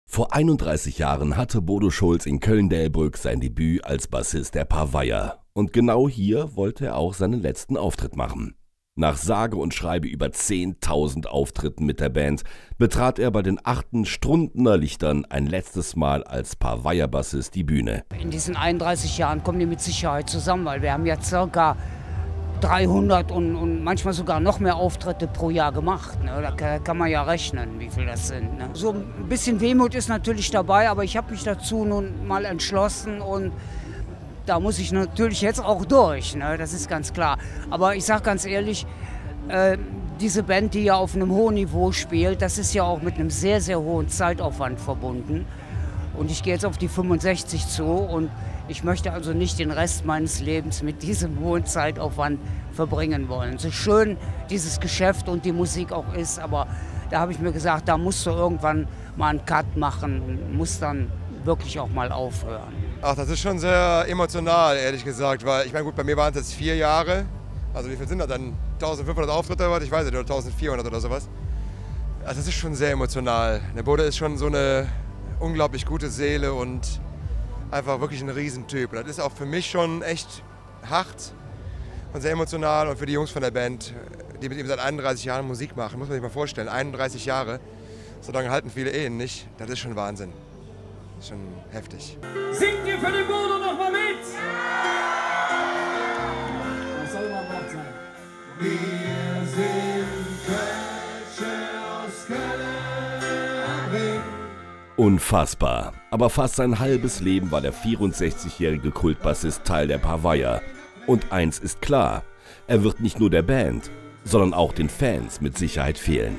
Vor 31 Jahren hatte Bodo Schulz in Köln-Delbrück sein Debüt als Bassist der Paar Weiher. Und genau hier wollte er auch seinen letzten Auftritt machen. Nach sage und schreibe über 10.000 Auftritten mit der Band betrat er bei den 8. Strundener Lichtern ein letztes Mal als Paar Weiher Bassist die Bühne. In diesen 31 Jahren kommen die mit Sicherheit zusammen, weil wir haben ja ca. 300 und manchmal sogar noch mehr Auftritte pro Jahr gemacht. Ne? Da kann man ja rechnen, wie viel das sind. Ne? So ein bisschen Wehmut ist natürlich dabei, aber ich habe mich dazu nun mal entschlossen und da muss ich natürlich jetzt auch durch, ne? Das ist ganz klar. Aber ich sage ganz ehrlich, diese Band, die ja auf einem hohen Niveau spielt, das ist ja auch mit einem sehr, sehr hohen Zeitaufwand verbunden. Und ich gehe jetzt auf die 65 zu und ich möchte also nicht den Rest meines Lebens mit diesem hohen Zeitaufwand verbringen wollen. So schön dieses Geschäft und die Musik auch ist, aber da habe ich mir gesagt, da musst du irgendwann mal einen Cut machen und musst dann wirklich auch mal aufhören. Ach, das ist schon sehr emotional, ehrlich gesagt, weil ich meine, gut, bei mir waren es jetzt 4 Jahre. Also wie viel sind das dann? 1500 Auftritte oder was? Ich weiß nicht, oder 1400 oder sowas. Also das ist schon sehr emotional. Der Bodo ist schon so eine unglaublich gute Seele und einfach wirklich ein Riesentyp. Und das ist auch für mich schon echt hart und sehr emotional und für die Jungs von der Band, die mit ihm seit 31 Jahren Musik machen, muss man sich mal vorstellen, 31 Jahre, so lange halten viele Ehen nicht, das ist schon Wahnsinn. Das ist schon heftig. Singt ihr für den Bodo noch mal mit? Das soll mal Wort sein. Wir sind Kölsche aus Köln am Ring. Unfassbar, aber fast sein halbes Leben war der 64-jährige Kultbassist Teil der Paar Weiher. Und eins ist klar, er wird nicht nur der Band, sondern auch den Fans mit Sicherheit fehlen.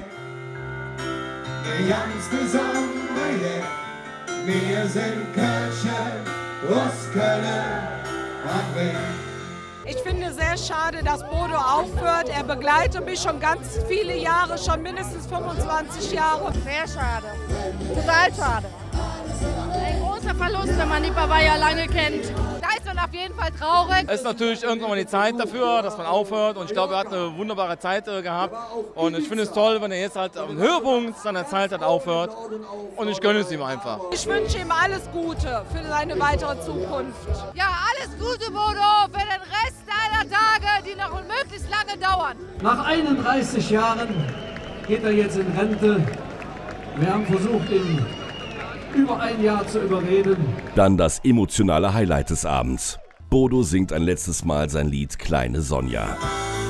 Ganz besonders, wir sind Kölsche aus Köln am Ring. Ich finde sehr schade, dass Bodo aufhört. Er begleitet mich schon ganz viele Jahre, schon mindestens 25 Jahre. Sehr schade, total schade. Ein großer Verlust, wenn man die Paar Weiher lange kennt. Da ist man auf jeden Fall traurig. Es ist natürlich irgendwann mal die Zeit dafür, dass man aufhört und ich glaube, er hat eine wunderbare Zeit gehabt und ich finde es toll, wenn er jetzt halt am Höhepunkt seiner Zeit hat aufhört und ich gönne es ihm einfach. Ich wünsche ihm alles Gute für seine weitere Zukunft. Ja, alles Gute, Bodo, für den Rest deiner Tage, die noch möglichst lange dauern. Nach 31 Jahren geht er jetzt in Rente. Wir haben versucht, ihn über ein Jahr zu überreden. Dann das emotionale Highlight des Abends. Bodo singt ein letztes Mal sein Lied Kleine Sonja.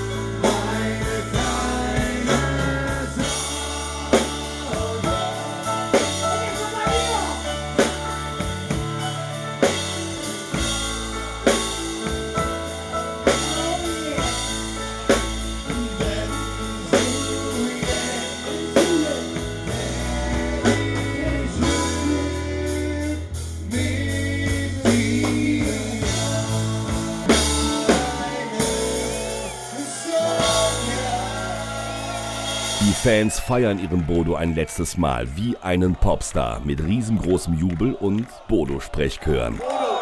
Die Fans feiern ihren Bodo ein letztes Mal wie einen Popstar mit riesengroßem Jubel und Bodo-Sprechchören.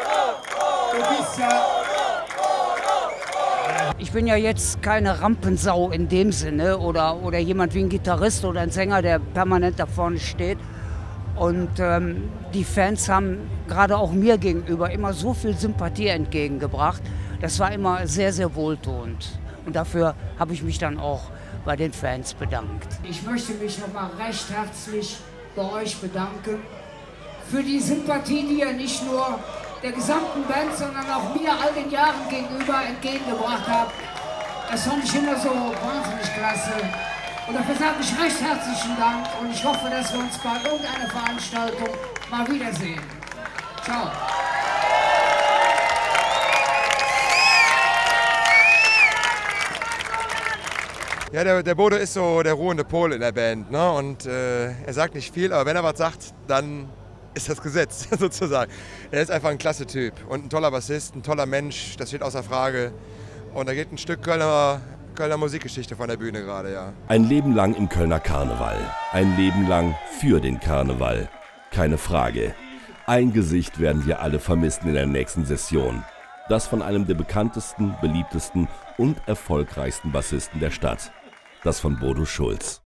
Ich bin ja jetzt keine Rampensau in dem Sinne oder jemand wie ein Gitarrist oder ein Sänger, der permanent da vorne steht. Und die Fans haben gerade auch mir gegenüber immer so viel Sympathie entgegengebracht. Das war immer sehr, sehr wohltuend. Und dafür habe ich mich dann auch bei den Fans bedankt. Ich möchte mich nochmal recht herzlich bei euch bedanken für die Sympathie, die ihr nicht nur der gesamten Band, sondern auch mir all den Jahren gegenüber entgegengebracht habt. Das fand ich immer so wahnsinnig klasse. Und dafür sage ich recht herzlichen Dank und ich hoffe, dass wir uns bei irgendeiner Veranstaltung mal wiedersehen. Ciao. Ja, der Bodo ist so der ruhende Pol in der Band, ne? Und er sagt nicht viel, aber wenn er was sagt, dann ist das Gesetz sozusagen. Er ist einfach ein klasse Typ und ein toller Bassist, ein toller Mensch, das steht außer Frage. Und da geht ein Stück Kölner Musikgeschichte von der Bühne gerade, ja. Ein Leben lang im Kölner Karneval, ein Leben lang für den Karneval. Keine Frage. Ein Gesicht werden wir alle vermissen in der nächsten Session. Das von einem der bekanntesten, beliebtesten und erfolgreichsten Bassisten der Stadt. Das von Bodo Schulz.